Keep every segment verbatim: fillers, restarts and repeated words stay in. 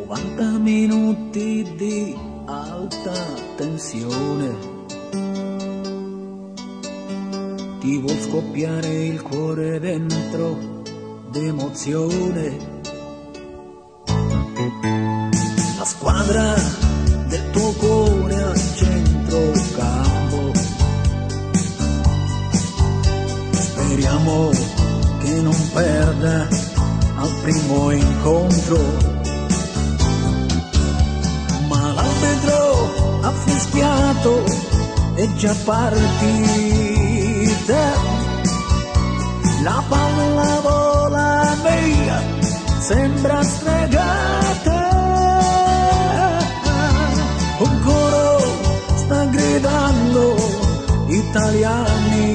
novanta minuti di alta tensione, ti vuol scoppiare il cuore dentro d'emozione. La squadra del tuo cuore al centrocampo, speriamo che non perda al primo incontro, ma l'arbitro ha fischiato, è già partita, la palla vola via, sembra stregata, un coro sta gridando italiani,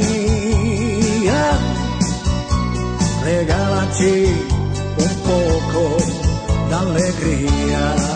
regalaci un poco d'allegria.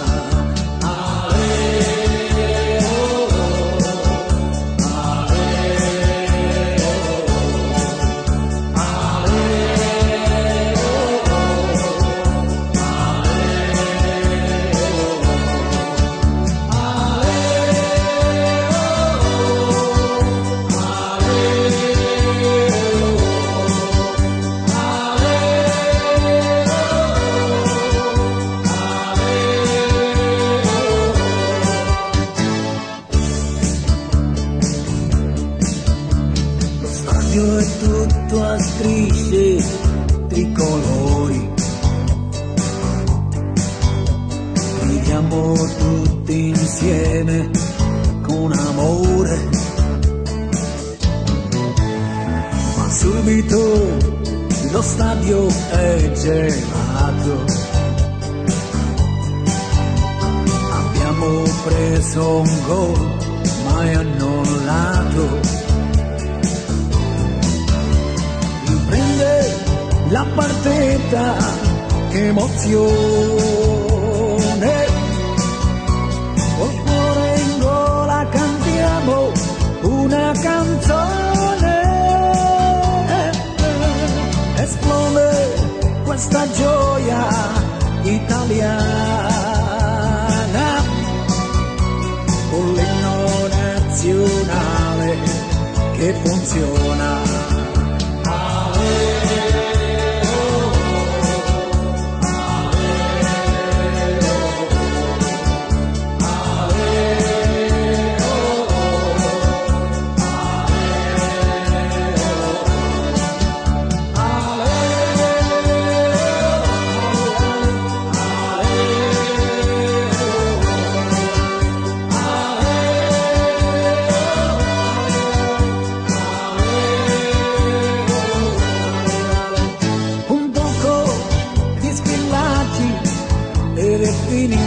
È tutto a strisce tricolori, viviamo tutti insieme con amore, ma subito lo stadio è gelato, abbiamo preso un gol ma è annullato. La partita, che emozione, col cuore in gola cantiamo una canzone, esplode questa gioia italiana, con l'inno nazionale che funziona. Ed è finita,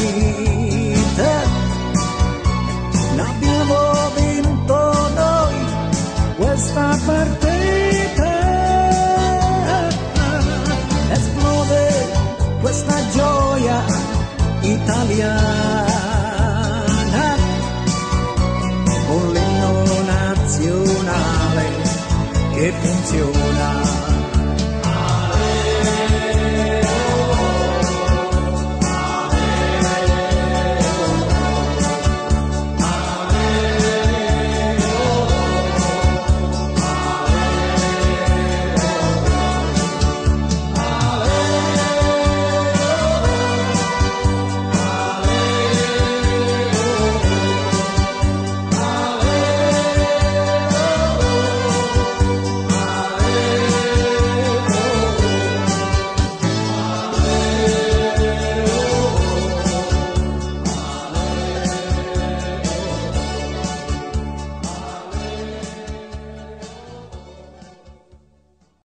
l'abbiamo vinto noi questa partita, esplode questa gioia italiana, con l'inno nazionale che funziona.